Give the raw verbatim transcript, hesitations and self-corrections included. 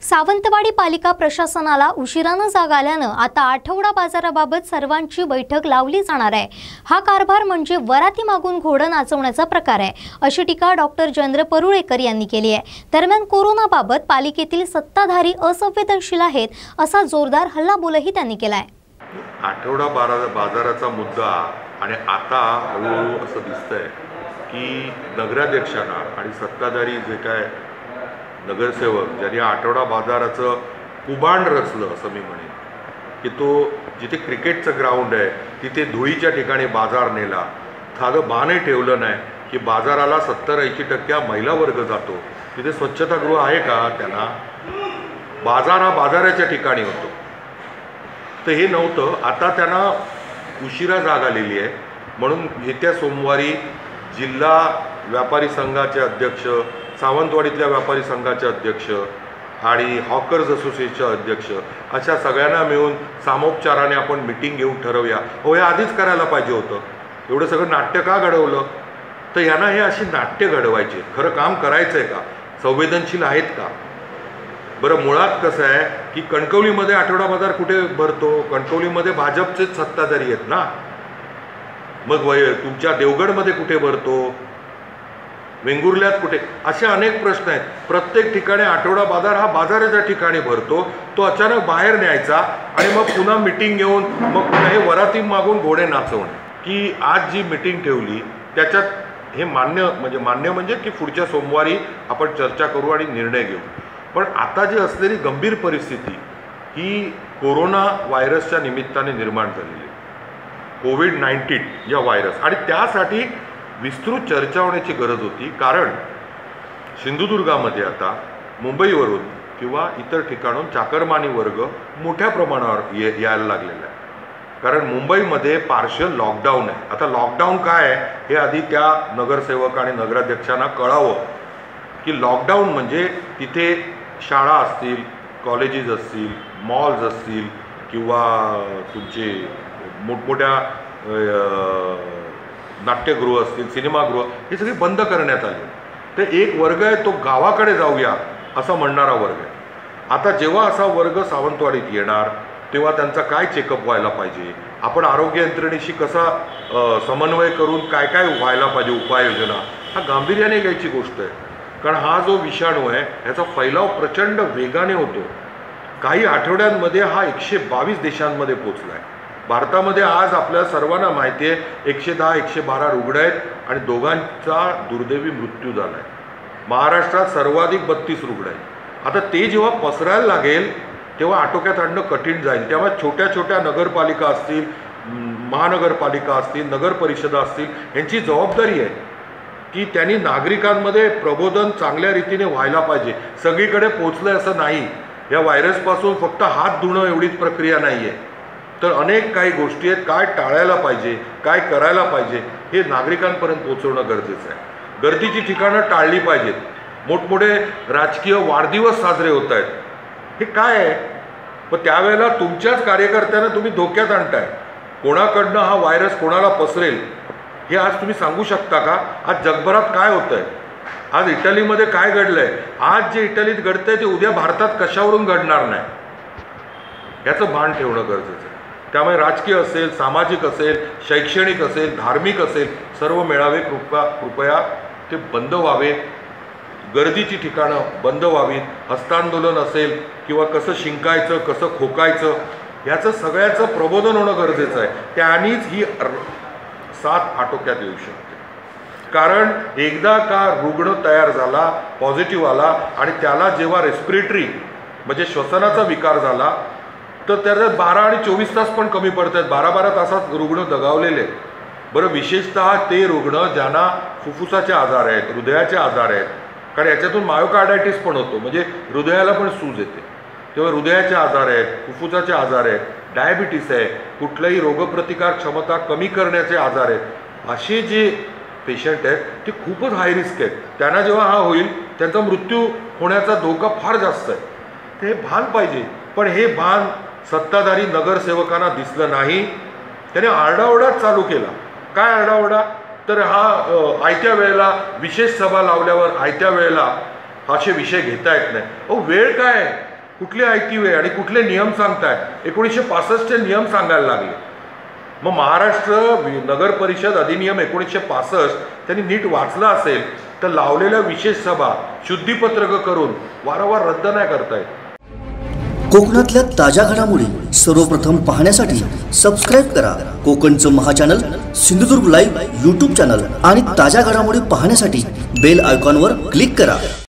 सावंतवाडी पालिका प्रशासनाला उशिरानं जाग आल्यानं आता आठवडा बाजाराबाबत सर्वांची बैठक लावली जाणार आहे। हा कारभार म्हणजे वराती मागून घोडं नाचवण्याचा प्रकार आहे, अशी टीका डॉक्टर जयेंद्र परुळेकर यांनी केली आहे। दरम्यान कोरोनाबाबत पालिकेतील सत्ताधारी असंवेदनशील आहेत, असा जोरदार हल्लाबोलही त्यांनी केलाय। आठवडा बाजाराचा मुद्दा आणि आता हळूहळू असं दिसतंय की नगराध्यक्षांना आणि सत्ताधारी जे काय नगरसेवक ज्यांनी आठवडा बाजाराचं कुबाण रचलं असं मी म्हणेन की तो जिथे क्रिकेटचं ग्राउंड आहे तिथे धुळीच्या ठिकाणी बाजार नेला, साधं बाणही ठेवलं नाही की बाजाराला सत्तर ऐंशी टक्के महिला वर्ग जातो, तिथे स्वच्छतागृह आहे का? त्यांना बाजार हा बाजाराच्या ठिकाणी होतो, तर हे नव्हतं। आता त्यांना उशिरा जाग आलेली आहे, म्हणून येत्या सोमवारी जिल्हा व्यापारी संघाचे अध्यक्ष, सावंतवाडीतल्या व्यापारी संघाचे अध्यक्ष आणि हॉकर्स असोसिएशनचे अध्यक्ष अशा सगळ्यांना मिळून सामोपचाराने आपण मीटिंग घेऊन ठरवूया। हो, हे आधीच करायला पाहिजे होतं, एवढं सगळं नाट्य का घडवलं? तर यांना हे अशी नाट्य घडवायचे, खरं काम करायचं आहे का? संवेदनशील आहेत का? बरं, मुळात कसं आहे की कणकवलीमध्ये आठवडा बाजार कुठे भरतो? कणकवलीमध्ये भाजपचेच सत्ताधारी आहेत ना। मग वय तुमच्या देवगडमध्ये कुठे भरतो? वेंगुर्ल्यात कुठे? असे अनेक प्रश्न आहेत। प्रत्येक ठिकाणी आठवडा बाजार हा बाजाराच्या ठिकाणी भरतो, तो अचानक बाहेर न्यायचा आणि मग पुन्हा मिटिंग घेऊन मग पुन्हा हे वराती मागून घोडे नाचवणे। की आज जी मिटिंग ठेवली त्याच्यात हे मान्य म्हणजे मान्य म्हणजे की पुढच्या सोमवारी आपण चर्चा करू आणि निर्णय घेऊ, पण आता जी असलेली गंभीर परिस्थिती ही कोरोना व्हायरसच्या निमित्ताने निर्माण झालेली आहे, कोविड नाईन्टीन या व्हायरस, आणि त्यासाठी विस्तृत चर्चा होण्याची गरज होती। कारण सिंधुदुर्गामध्ये आता मुंबईवरून किंवा इतर ठिकाणून चाकरमानी वर्ग मोठ्या प्रमाणावर ये यायला लागलेला आहे, कारण मुंबईमध्ये पार्शल लॉकडाऊन आहे। आता लॉकडाऊन काय आहे हे आधी त्या नगरसेवक आणि नगराध्यक्षांना कळावं की लॉकडाऊन म्हणजे तिथे शाळा असतील, कॉलेजेस असतील, मॉल्स असतील किंवा तुमचे मोठमोठ्या नाट्यगृह असतील, सिनेमागृह, हे सगळे बंद करण्यात आले। तर एक वर्ग आहे तो गावाकडे जाऊया असं म्हणणारा वर्ग आहे। आता जेव्हा असा वर्ग सावंतवाडीत येणार तेव्हा त्यांचा काय चेकअप व्हायला पाहिजे, आपण आरोग्य यंत्रणेशी कसा समन्वय करून काय काय व्हायला पाहिजे उपाययोजना, हा गांभीर्याने घ्यायची गोष्ट आहे। कारण हा जो विषाणू आहे ह्याचा फैलाव प्रचंड वेगाने होतो। काही आठवड्यांमध्ये हा एकशे बावीस देशांमध्ये पोचला आहे। भारतामध्ये आज आपल्या सर्वांना माहिती आहे एकशे दहा एकशे बारा रुग्ण आहेत आणि दोघांचा दुर्दैवी मृत्यू झाला आहे। महाराष्ट्रात सर्वाधिक बत्तीस रुग्ण आहेत। आता ते जेव्हा पसरायला लागेल तेव्हा आटोक्यात आणणं कठीण जाईल। तेव्हा छोट्या छोट्या नगरपालिका असतील, महानगरपालिका असतील, नगर परिषदा असतील, यांची जबाबदारी आहे की त्यांनी नागरिकांमध्ये प्रबोधन चांगल्या रीतीने व्हायला पाहिजे। सगळीकडे पोचलं असं नाही, या व्हायरसपासून फक्त हात धुणं एवढीच प्रक्रिया नाही आहे, तर अनेक काही गोष्टी आहेत, काय टाळायला पाहिजे, काय करायला पाहिजे हे नागरिकांपर्यंत पोहोचवणं गरजेचं आहे। गर्दीची ठिकाणं टाळली पाहिजेत, मोठमोठे राजकीय वाढदिवस साजरे होत आहेत, हे काय आहे? पण त्यावेळेला तुमच्याच कार्यकर्त्यांना तुम्ही धोक्यात आणताय। कोणाकडनं हा व्हायरस कोणाला पसरेल हे आज तुम्ही सांगू शकता का? आज जगभरात काय होतं आहे, आज इटलीमध्ये काय घडलं आहे, आज जे इटलीत घडतं आहे ते उद्या भारतात कशावरून घडणार नाही, याचं भान ठेवणं गरजेचं आहे। त्यामुळे राजकीय असेल, सामाजिक असेल, शैक्षणिक असेल, धार्मिक असेल, सर्व मेळावे कृपा कृपया ते बंद व्हावे, गर्दीची ठिकाणं बंद व्हावीत, हस्तांदोलन असेल किंवा कसं शिंकायचं, कसं खोकायचं, याचं सगळ्याचं प्रबोधन होणं गरजेचं आहे। त्यानीच ही साथ आटोक्यात येऊ शकते। कारण एकदा का रुग्ण तयार झाला, पॉझिटिव्ह आला आणि त्याला जेव्हा रेस्पिरेटरी म्हणजे श्वसनाचा विकार झाला तर त्याच्यात बारा आणि चोवीस तास पण कमी पडत आहेत, बारा बारा तासात रुग्ण दगावलेले आहेत। बरं, विशेषतः ते रुग्ण ज्यांना फुफ्फुसाचे आजार आहेत, हृदयाचे आजार आहेत, कारण याच्यातून मायोकार्डायटिस पण होतो, म्हणजे हृदयाला पण सूज येते, तेव्हा हृदयाचे आजार आहेत, फुफ्फुसाचे आजार आहेत, डायबिटीस आहे, कुठल्याही रोगप्रतिकार क्षमता कमी करण्याचे आजार आहेत, असे जे पेशंट आहेत ते खूपच हाय रिस्क आहेत। त्यांना जेव्हा हा होईल त्यांचा मृत्यू होण्याचा धोका फार जास्त आहे, ते भान पाहिजे। पण हे भान सत्ताधारी नगरसेवकांना दिसलं नाही, त्याने आरडाओरडाच चालू केला। काय आरडाओरडा? तर हा आयत्या वेळेला विशेष सभा लावल्यावर आयत्या वेळेला असे विषय घेता येत नाही। अहो, वेळ काय आहे? कुठले ऐतिवे आणि कुठले नियम सांगताय? एकोणीसशे पासष्टचे नियम सांगायला लागले. मग महाराष्ट्र नगर परिषद अधिनियम एकोणीसशे पासष्ट त्यांनी नीट वाचला असेल तर लावलेल्या विशेष सभा शुद्धीपत्रक करून वारंवार रद्द नाही करतायत. कोकणातल्या ताज्या घडामोडी सर्वप्रथम पाहण्यासाठी सबस्क्राईब करा कोकणचं महाचॅनल सिंधुदुर्ग लाईव्ह यूट्यूब चॅनल आणि ताज्या घडामोडी पाहण्यासाठी बेल आयकॉनवर क्लिक करा.